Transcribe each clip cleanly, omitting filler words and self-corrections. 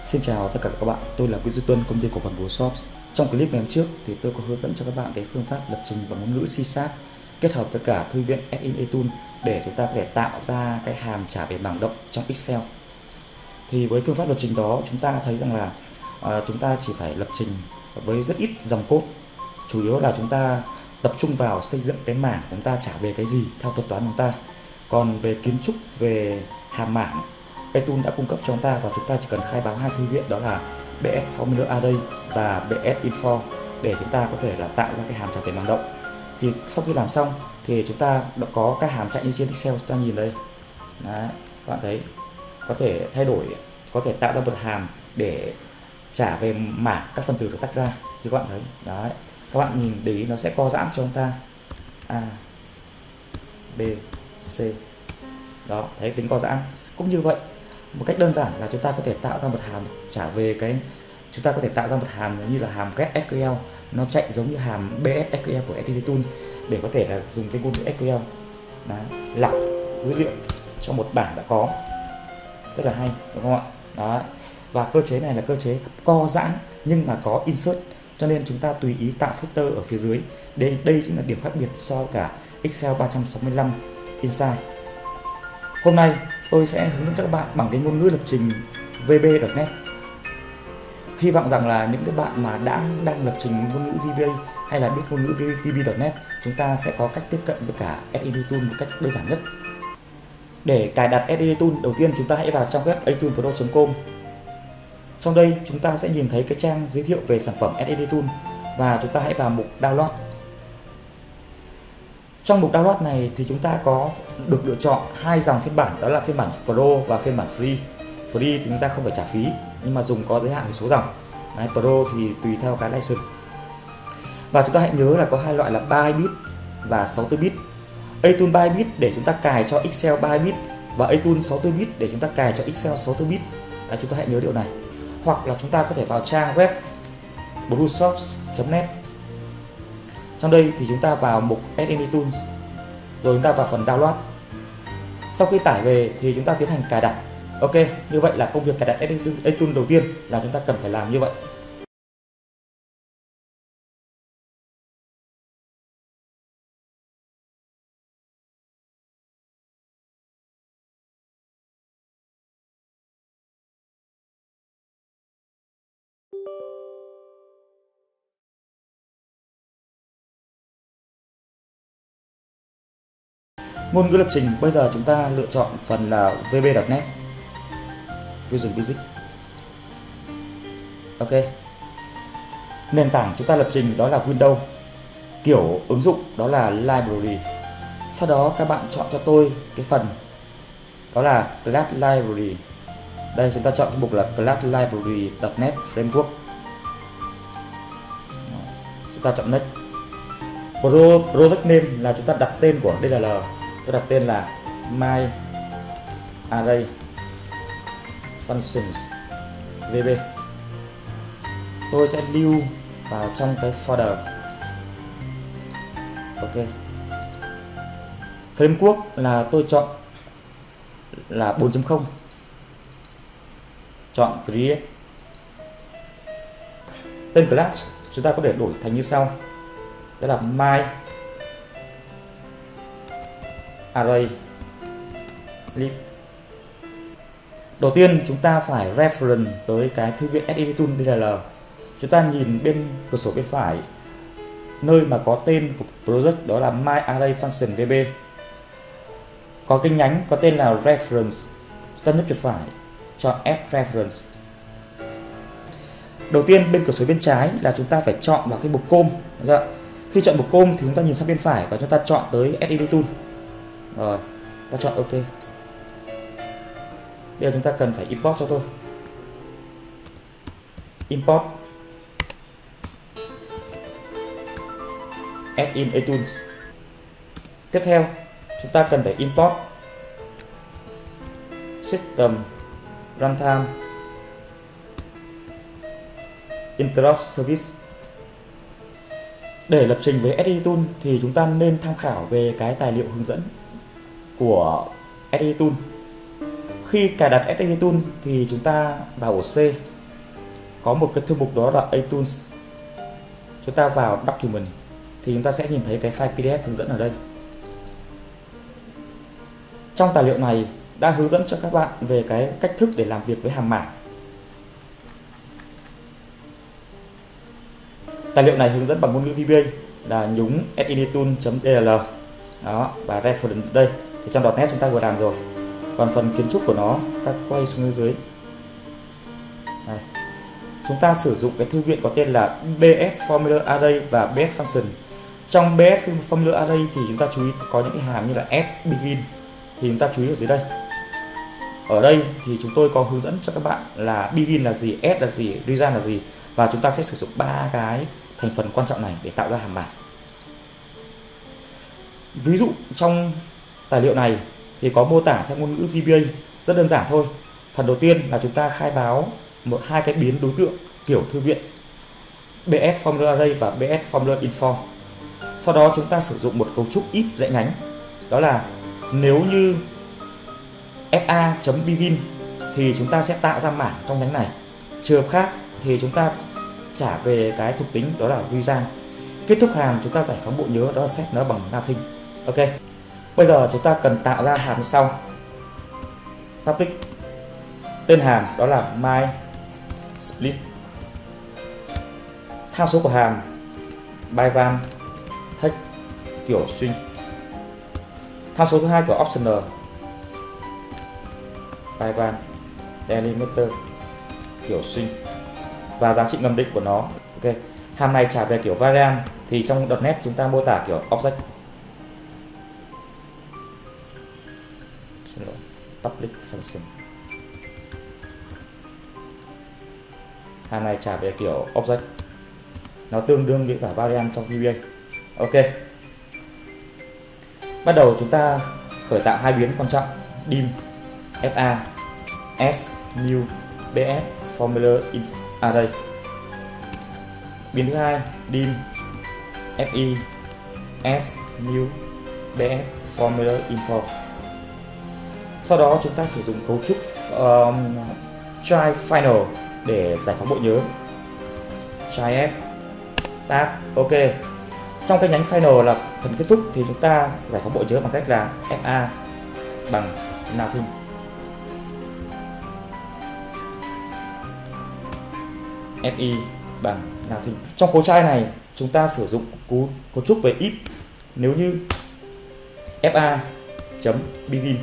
Xin chào tất cả các bạn, tôi là Nguyễn Duy Tuân, công ty cổ phần Blueshop. Trong clip ngày hôm trước thì tôi có hướng dẫn cho các bạn cái phương pháp lập trình bằng ngôn ngữ C# kết hợp với cả thư viện Add-in Etool để chúng ta có thể tạo ra cái hàm trả về bảng động trong Excel. Thì với phương pháp lập trình đó chúng ta thấy rằng là chúng ta chỉ phải lập trình với rất ít dòng code. Chủ yếu là chúng ta tập trung vào xây dựng cái mảng chúng ta trả về cái gì theo thuật toán chúng ta. Còn về kiến trúc, về hàm mảng, Etool đã cung cấp cho chúng ta và chúng ta chỉ cần khai báo hai thư viện đó là BS Formula Array và BS Info để chúng ta có thể là tạo ra cái hàm trả về bảng động. Thì sau khi làm xong thì chúng ta đã có các hàm chạy như trên Excel, chúng ta nhìn đây. Đấy, các bạn thấy có thể thay đổi, có thể tạo ra một hàm để trả về mảng các phần tử được tách ra như các bạn thấy. Đấy, các bạn nhìn để ý nó sẽ co giãn cho chúng ta A, B, C. Đó, thấy tính co giãn. Cũng như vậy, một cách đơn giản là chúng ta có thể tạo ra một hàm trả về cái, chúng ta có thể tạo ra một hàm như là hàm getSQL, nó chạy giống như hàm BSSQL của Add-in Etool để có thể là dùng cái ngôn ngữ SQL lọc dữ liệu cho một bảng đã có, rất là hay, đúng không ạ? Đó. Và cơ chế này là cơ chế co giãn nhưng mà có insert, cho nên chúng ta tùy ý tạo footer ở phía dưới. Đây chính là điểm khác biệt so với cả Excel 365 Insight. Hôm nay tôi sẽ hướng dẫn cho các bạn bằng cái ngôn ngữ lập trình VB.NET. Hy vọng rằng là những cái bạn mà đang lập trình ngôn ngữ VBA hay là biết ngôn ngữ VB.NET, chúng ta sẽ có cách tiếp cận với cả Add-in Etool một cách đơn giản nhất. Để cài đặt Add-in Etool, đầu tiên chúng ta hãy vào trang web etoolpro.com. Trong đây chúng ta sẽ nhìn thấy cái trang giới thiệu về sản phẩm Add-in Etool và chúng ta hãy vào mục Download. Trong mục download này thì chúng ta có được lựa chọn hai dòng phiên bản, đó là phiên bản Pro và phiên bản Free. Free thì chúng ta không phải trả phí nhưng mà dùng có giới hạn về số dòng. Đấy, Pro thì tùy theo cái license. Và chúng ta hãy nhớ là có hai loại là 32 bit và 64 bit. Etool 32 bit để chúng ta cài cho Excel 32 bit và Etool 64 bit để chúng ta cài cho Excel 64 bit. Đấy, chúng ta hãy nhớ điều này. Hoặc là chúng ta có thể vào trang web blueshops.net. Trong đây thì chúng ta vào mục Add-in Etool, rồi chúng ta vào phần download. Sau khi tải về thì chúng ta tiến hành cài đặt. Ok, như vậy là công việc cài đặt Add-in Etool đầu tiên là chúng ta cần phải làm như vậy. Ngôn ngữ lập trình bây giờ chúng ta lựa chọn phần là VB.NET, Visual Basic. Ok. Nền tảng chúng ta lập trình đó là Windows. Kiểu ứng dụng đó là Library. Sau đó các bạn chọn cho tôi cái phần đó là Class Library. Đây chúng ta chọn cái mục là Class Library.NET Framework. Chúng ta chọn Next. Project name là chúng ta đặt tên của DLL. Tôi đặt tên là My Array Functions VB. Tôi sẽ lưu vào trong cái folder. Ok. Framework là tôi chọn là 4.0. Chọn Create. Tên class chúng ta có thể đổi thành như sau. Đó là My Array Lib. Đầu tiên chúng ta phải reference tới cái thư viện Add-in Etool DLL. Chúng ta nhìn bên cửa sổ bên phải nơi mà có tên của project đó là My Array Function VB. Có cái nhánh có tên là Reference. Chúng ta nhấp chuột phải, chọn Add Reference. Đầu tiên bên cửa sổ bên trái là chúng ta phải chọn vào cái mục com. Khi chọn mục com thì chúng ta nhìn sang bên phải và chúng ta chọn tới Add-in Etool. Rồi, ta chọn OK. Bây giờ chúng ta cần phải import cho tôi. Import Add-in Etool. Tiếp theo, chúng ta cần phải import System Runtime Interrupt Service. Để lập trình với Add-in Etool thì chúng ta nên tham khảo về cái tài liệu hướng dẫn của Add-in Etool. Khi cài đặt Add-in Etool thì chúng ta vào ổ C có một cái thư mục đó là iTunes. Chúng ta vào Document thì chúng ta sẽ nhìn thấy cái file PDF hướng dẫn ở đây. Trong tài liệu này đã hướng dẫn cho các bạn về cái cách thức để làm việc với hàm mảng. Tài liệu này hướng dẫn bằng ngôn ngữ VBA là nhúng sinetool.dll đó, và reference đây thì trong .NET chúng ta vừa làm rồi. Còn phần kiến trúc của nó ta quay xuống dưới. Đây. Chúng ta sử dụng cái thư viện có tên là BS Formula Array và BS Function. Trong BS Formula Array thì chúng ta chú ý có những cái hàm như là s begin thì chúng ta chú ý ở dưới đây. Ở đây thì chúng tôi có hướng dẫn cho các bạn là begin là gì, s là gì, reason là gì, và chúng ta sẽ sử dụng 3 cái thành phần quan trọng này để tạo ra hàm mảng. Ví dụ trong tài liệu này thì có mô tả theo ngôn ngữ VBA rất đơn giản thôi. Phần đầu tiên là chúng ta khai báo hai cái biến đối tượng kiểu thư viện BS Formula Array và BS Formula Info. Sau đó chúng ta sử dụng một cấu trúc if dãy nhánh. Đó là nếu như fa.begin thì chúng ta sẽ tạo ra mảng trong nhánh này. Trường hợp khác thì chúng ta trả về cái thuộc tính đó là reason. Kết thúc hàm chúng ta giải phóng bộ nhớ, đó là set nó bằng nothing. Ok. Bây giờ chúng ta cần tạo ra hàm sau. Public tên hàm đó là my split. Tham số của hàm byvan text kiểu string. Tham số thứ hai của optional byvan delimiter kiểu string và giá trị ngầm định của nó. Ok. Hàm này trả về kiểu variant thì trong .NET chúng ta mô tả kiểu object. Public function. Hàm này trả về kiểu object. Nó tương đương với cả variant trong VBA. Ok. Bắt đầu chúng ta khởi tạo hai biến quan trọng dim fa s new bs formula array. Biến thứ hai dim fi s new bs formula info. Sau đó chúng ta sử dụng cấu trúc try final để giải phóng bộ nhớ. Try f tab. Ok. Trong cái nhánh final là phần kết thúc thì chúng ta giải phóng bộ nhớ bằng cách là fa bằng nothing. Fi bằng nothing. Trong khối try này chúng ta sử dụng cấu trúc về if. Nếu như fa.begin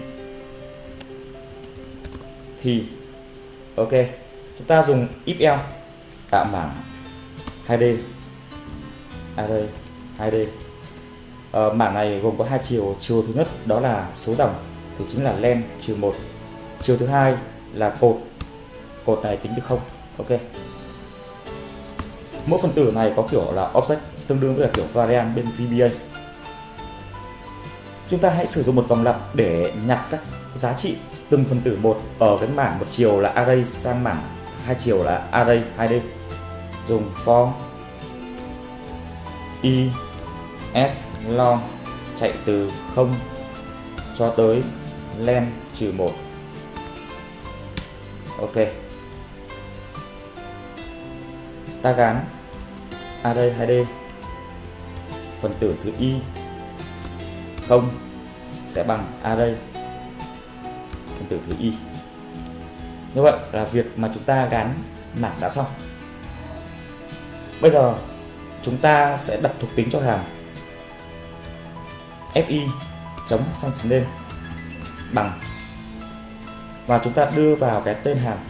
thì ok, chúng ta dùng if else tạo mảng 2D array 2D. Mảng này gồm có hai chiều. Chiều thứ nhất đó là số dòng thì chính là len -1. Chiều thứ hai là cột này tính từ 0. Ok. Mỗi phần tử này có kiểu là object tương đương với kiểu variant bên VBA. Chúng ta hãy sử dụng một vòng lặp để nhặt các giá trị từng phần tử một ở cái mảng một chiều là array sang mảng hai chiều là array 2D. Dùng for i s long chạy từ 0 cho tới len -1. Ok. Ta gán array 2D phần tử thứ y 0 sẽ bằng array phần tử thứ y. Như vậy là việc mà chúng ta gán mảng đã xong. Bây giờ chúng ta sẽ đặt thuộc tính cho hàm fi.function name bằng và chúng ta đưa vào cái tên hàm.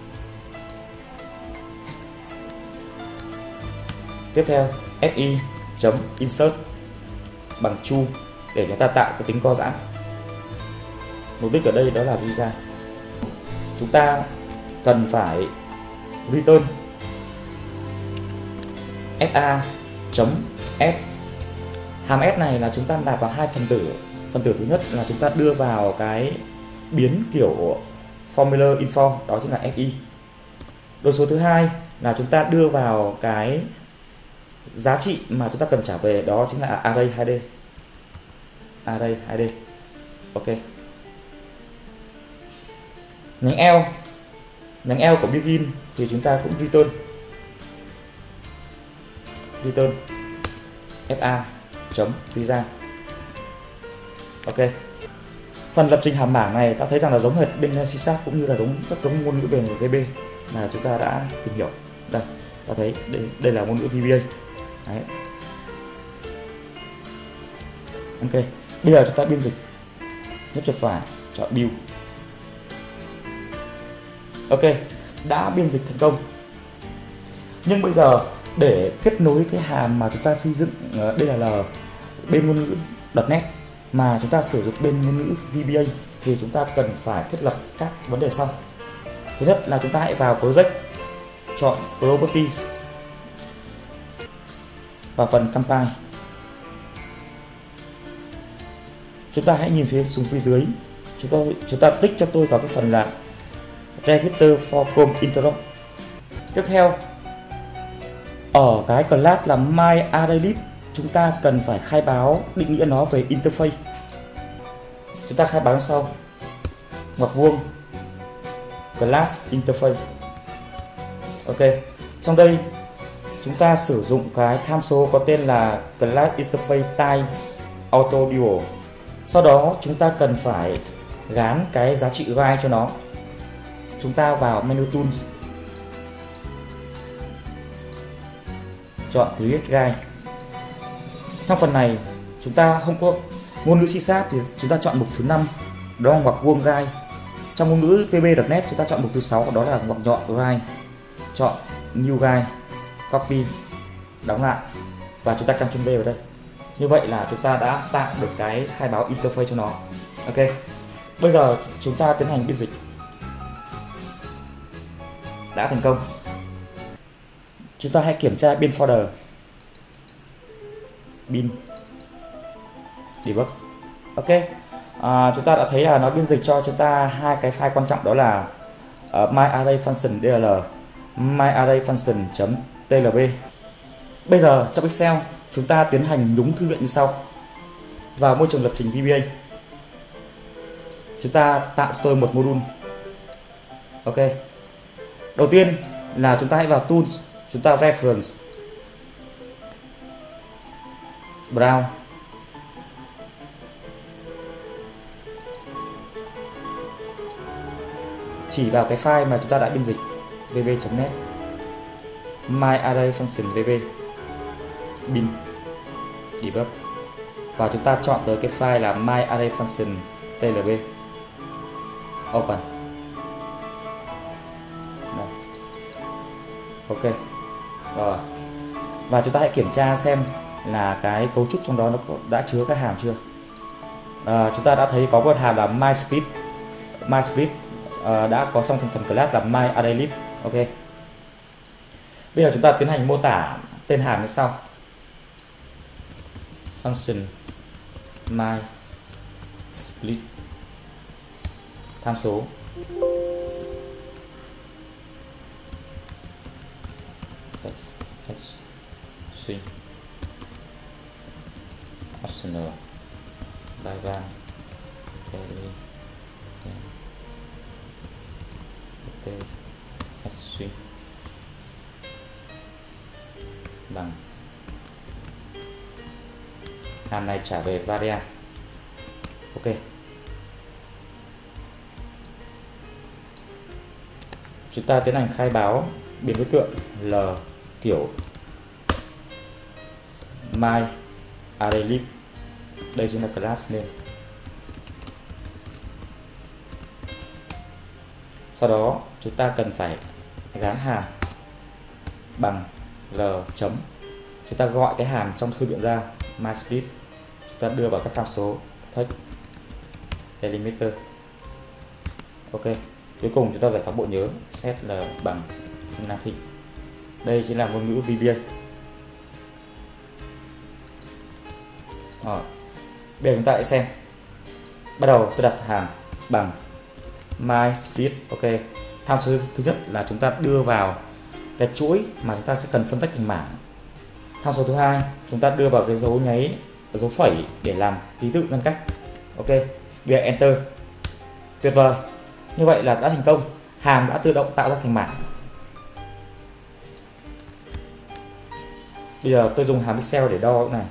Tiếp theo fi.insert bằng true để chúng ta tạo cái tính co giãn. Mục đích ở đây đó là visa. Chúng ta cần phải return fa.s. Hàm s này là chúng ta nạp vào hai phần tử. Phần tử thứ nhất là chúng ta đưa vào cái biến kiểu formula info, đó chính là fi. Đột số thứ hai là chúng ta đưa vào cái giá trị mà chúng ta cần trả về, đó chính là array 2D. Array 2D. Ok. Nhánh L Nhánh L của begin thì chúng ta cũng return fa chấm result. Ok. Phần lập trình hàm bảng này ta thấy rằng là giống hệt bên C# cũng như là rất giống ngôn ngữ về VB mà chúng ta đã tìm hiểu. Đây, ta thấy đây là ngôn ngữ VBA. Đấy. Ok. Bây giờ chúng ta biên dịch. Nhấp chuột phải, chọn build. Ok, đã biên dịch thành công. Nhưng bây giờ để kết nối cái hàm mà chúng ta xây dựng DLL bên ngôn ngữ .NET mà chúng ta sử dụng bên ngôn ngữ VBA thì chúng ta cần phải thiết lập các vấn đề sau. Thứ nhất là chúng ta hãy vào project, chọn properties và phần compile. Chúng ta hãy nhìn xuống phía dưới, chúng ta tích cho tôi vào cái phần là register for com interrupt. Tiếp theo, ở cái class là myArrayList chúng ta cần phải khai báo định nghĩa nó về interface. Chúng ta khai báo sau ngoặc vuông class interface. Ok, trong đây chúng ta sử dụng cái tham số có tên là class interface type auto dual. Sau đó chúng ta cần phải gán cái giá trị guide cho nó. Chúng ta vào menu tools, chọn create guide. Trong phần này chúng ta không có ngôn ngữ C# thì chúng ta chọn mục thứ 5, đó là ngoặc vuông guide. Trong ngôn ngữ VB.NET chúng ta chọn mục thứ 6, đó là ngoặc nhọn guide. Chọn new guide, copy, đóng lại và chúng ta Ctrl V vào đây. Như vậy là chúng ta đã tạo được cái khai báo interface cho nó. Ok. Bây giờ chúng ta tiến hành biên dịch. Đã thành công. Chúng ta hãy kiểm tra bin folder. Bin debug. Ok. Chúng ta đã thấy là nó biên dịch cho chúng ta hai cái file quan trọng, đó là myArrayFunction DL, myArrayFunction.tlb. Bây giờ trong Excel chúng ta tiến hành nhúng thư viện như sau. Vào môi trường lập trình VBA, chúng ta tạo cho tôi một module. Ok. Đầu tiên là chúng ta hãy vào Tools, chúng ta Reference, Browse, chỉ vào cái file mà chúng ta đã biên dịch vb.net, myArrayFunction vb, bin debug, và chúng ta chọn tới cái file là myArrayFunction tlb, open. Đây. Ok. Rồi. Và chúng ta hãy kiểm tra xem là cái cấu trúc trong đó nó đã chứa các hàm chưa. Chúng ta đã thấy có một hàm là mySplit đã có trong thành phần class là myArrayList. Ok. Bây giờ chúng ta tiến hành mô tả tên hàm như sau. Function mySplit, tham số string optional diagram string bằng hàm này trả về variable. Ok. Chúng ta tiến hành khai báo biến đối tượng L kiểu myArrayList. Đây chính là class name. Sau đó chúng ta cần phải gán hàm bằng L chấm. Chúng ta gọi cái hàm trong thư viện ra mySplit. Chúng ta đưa vào các tham số text delimiter. Ok. Cuối cùng chúng ta giải phóng bộ nhớ set L bằng nothing. Đây chính là ngôn ngữ VBA. Rồi. Bây giờ chúng ta hãy xem. Bắt đầu tôi đặt hàm bằng mySplit. Ok. Tham số thứ nhất là chúng ta đưa vào cái chuỗi mà chúng ta sẽ cần phân tách thành mảng. Tham số thứ hai chúng ta đưa vào cái dấu nháy, dấu phẩy để làm ký tự ngăn cách. Ok. Bây giờ enter. Tuyệt vời. Như vậy là đã thành công. hàm đã tự động tạo ra thành mảng. Bây giờ tôi dùng hàm Excel để đo cái này.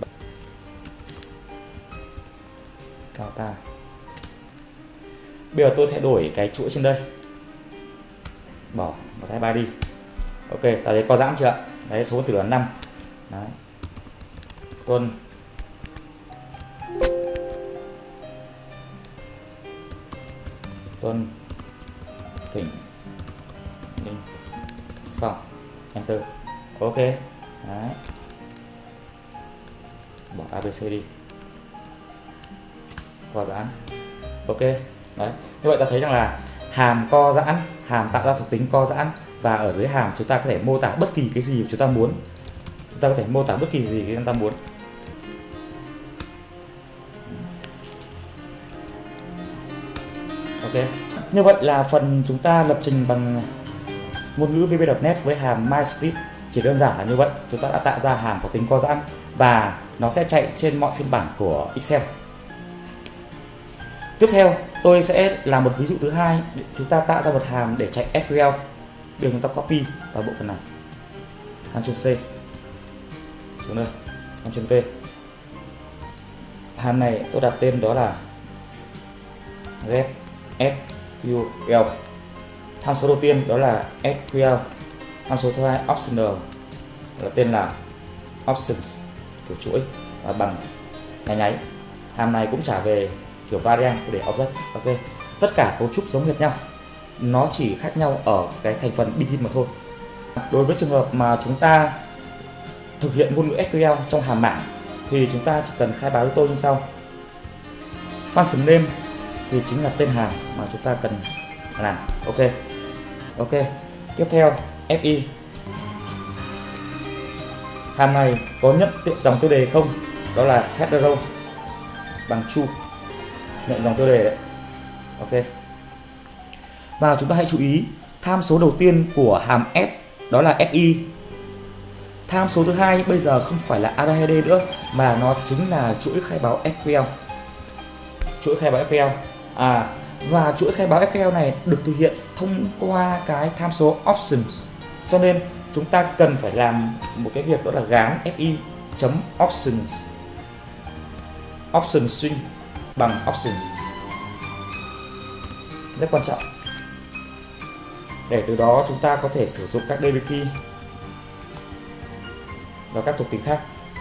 Cao ta. Bây giờ tôi thay đổi cái chuỗi trên đây. Bỏ cái 3 đi. Ok, ta thấy có giãn chưa ạ? Đấy, số tử là 5. Đấy. Tuần. Tuần. Thỉnh. Ninh. Phong. Enter. Ok. Đấy. Bỏ ABC đi. Co giãn. Ok. Đấy. Như vậy ta thấy rằng là hàm co giãn, hàm tạo ra thuộc tính co giãn, và ở dưới hàm chúng ta có thể mô tả bất kỳ cái gì chúng ta muốn. Chúng ta có thể mô tả bất kỳ gì cái chúng ta muốn. Ok. Như vậy là phần chúng ta lập trình bằng ngôn ngữ VB.NET với hàm MyScript chỉ đơn giản là như vậy. Chúng ta đã tạo ra hàm có tính co giãn và nó sẽ chạy trên mọi phiên bản của Excel. Tiếp theo tôi sẽ làm một ví dụ thứ hai để chúng ta tạo ra một hàm để chạy SQL. Bây giờ chúng ta copy toàn bộ phần này, Ctrl C xuống đây, Ctrl V. Hàm này tôi đặt tên đó là get SQL. Tham số đầu tiên đó là SQL. Tham số thứ hai optional, là tên là options, kiểu chuỗi và bằng nháy. Hàm này cũng trả về kiểu variant để object. Ok, tất cả cấu trúc giống hệt nhau, nó chỉ khác nhau ở cái thành phần begin mà thôi. Đối với trường hợp mà chúng ta thực hiện ngôn ngữ SQL trong hàm mảng thì chúng ta chỉ cần khai báo với tôi như sau. Function name thì chính là tên hàm mà chúng ta cần làm. Ok. Tiếp theo FI. Hàm này có nhận dòng tiêu đề không? Đó là header row bằng true, nhận dòng tiêu đề đấy. Ok. Và chúng ta hãy chú ý tham số đầu tiên của hàm S đó là FI. Tham số thứ hai bây giờ không phải là ADHD nữa mà nó chính là chuỗi khai báo SQL. Chuỗi khai báo SQL. Và chuỗi khai báo SQL này được thực hiện thông qua cái tham số options. Cho nên chúng ta cần phải làm một cái việc đó là gán fi.options option string bằng options. Rất quan trọng. Để từ đó chúng ta có thể sử dụng các DB key và các thuộc tính khác.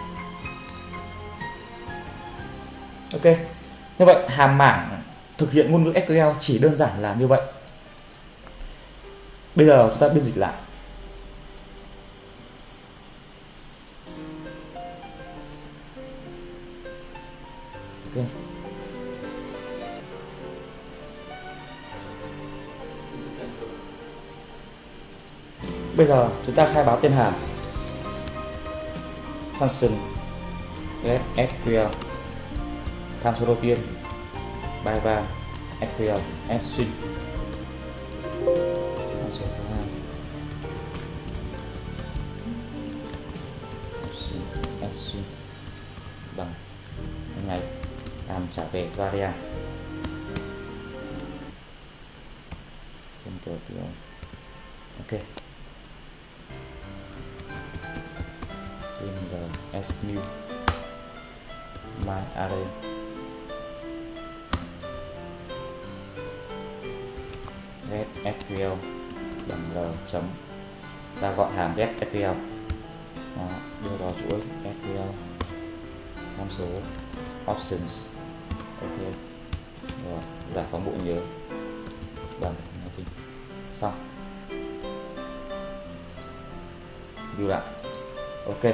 Ok. Như vậy hàm mảng thực hiện ngôn ngữ SQL chỉ đơn giản là như vậy. Bây giờ chúng ta biên dịch lại. Ok. Bây giờ chúng ta khai báo tên hàm function let SQL. Tham số đầu tiên by var SQL string. Tham số thứ hai string bằng ngày làm trả về variant. Ok. S new my array get SQL bằng l chấm, ta gọi hàm get SQL. Đó, đưa vào chuỗi SQL tham số options. Ok, rồi giải phóng bộ nhớ bằng xong. View lại. Ok.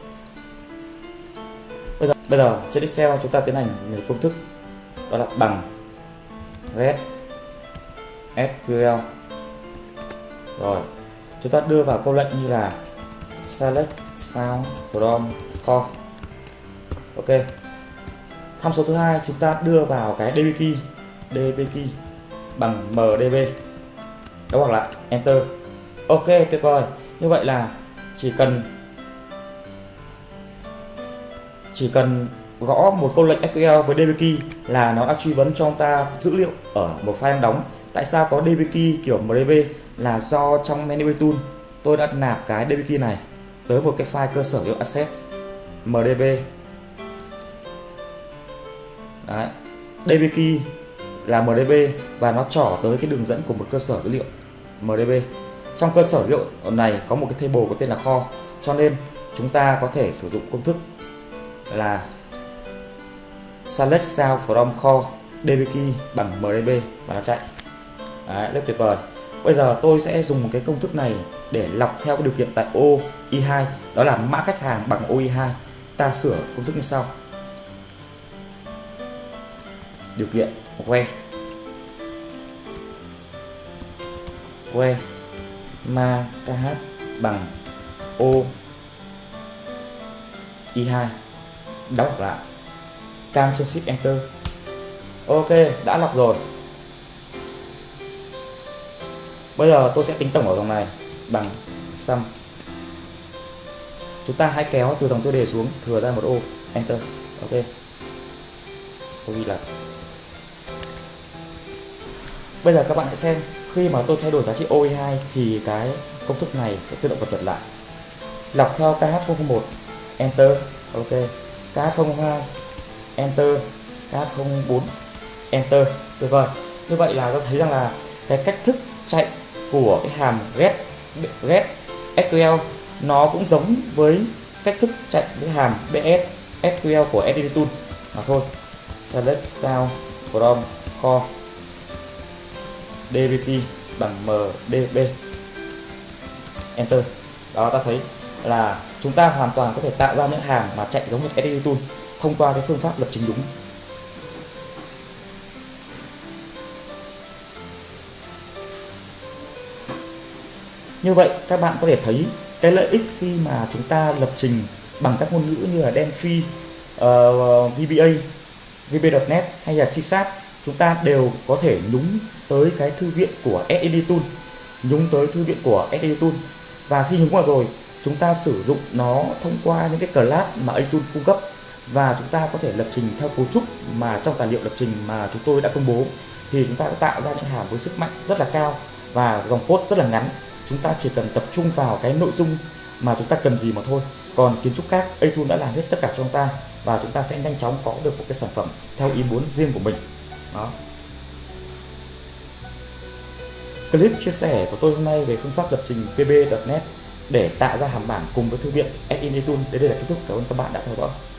Bây giờ trên Excel chúng ta tiến hành một công thức đó là bằng get SQL. Rồi chúng ta đưa vào câu lệnh như là select sound from core. Ok. Tham số thứ hai chúng ta đưa vào cái DB key bằng mdb. Đó, hoặc là enter. Ok, tuyệt vời. Như vậy là chỉ cần gõ một câu lệnh SQL với DB key là nó đã truy vấn cho chúng ta dữ liệu ở một file đóng Tại sao có DB key kiểu MDB là do trong menu tool tôi đã nạp cái DB key này tới một cái file cơ sở dữ liệu asset MDB. Đấy. DB key là MDB và nó trỏ tới cái đường dẫn của một cơ sở dữ liệu MDB. Trong cơ sở dữ liệu này có một cái table có tên là kho, cho nên chúng ta có thể sử dụng công thức là select cell from kho DB key bằng MDB và nó chạy. Đấy, rất tuyệt vời. Bây giờ tôi sẽ dùng một cái công thức này để lọc theo cái điều kiện tại OI2, đó là mã khách hàng bằng OI2. Ta sửa công thức như sau. Điều kiện where ma kh bằng OI2, đóng ngoặc lại, Ctrl Shift Enter. Ok, đã lọc rồi. Bây giờ tôi sẽ tính tổng ở dòng này bằng sum. Chúng ta hãy kéo từ dòng tiêu đề xuống, thừa ra một ô, Enter. Ok. Tôi ghi là. Bây giờ các bạn hãy xem, khi mà tôi thay đổi giá trị OI2 thì cái công thức này sẽ tự động cập nhật lại. Lọc theo KH001, Enter. Ok. KH002, Enter. KH04, Enter. Tuyệt vời. Như vậy là tôi thấy rằng là cái cách thức chạy của cái hàm get SQL nó cũng giống với cách thức chạy cái hàm bs SQL của Edit Tool mà thôi. Select cell from kho dbt bằng mdb, Enter. Đó, ta thấy là chúng ta hoàn toàn có thể tạo ra những hàm mà chạy giống như Edit Tool thông qua cái phương pháp lập trình đúng. Như vậy các bạn có thể thấy cái lợi ích khi mà chúng ta lập trình bằng các ngôn ngữ như là Delphi, VBA, VB.NET hay là C#, chúng ta đều có thể nhúng tới cái thư viện của Edit Tool, nhúng tới thư viện của Edit Tool. Và khi nhúng vào rồi, chúng ta sử dụng nó thông qua những cái class mà Atool cung cấp, và chúng ta có thể lập trình theo cấu trúc mà trong tài liệu lập trình mà chúng tôi đã công bố, thì chúng ta đã tạo ra những hàm với sức mạnh rất là cao và dòng code rất là ngắn. Chúng ta chỉ cần tập trung vào cái nội dung mà chúng ta cần gì mà thôi. Còn kiến trúc khác, Atool đã làm hết tất cả cho chúng ta, và chúng ta sẽ nhanh chóng có được một cái sản phẩm theo ý muốn riêng của mình. Đó. Clip chia sẻ của tôi hôm nay về phương pháp lập trình VB.NET để tạo ra hàm bản cùng với thư viện Edit Tool đến đây là kết thúc. Cảm ơn các bạn đã theo dõi.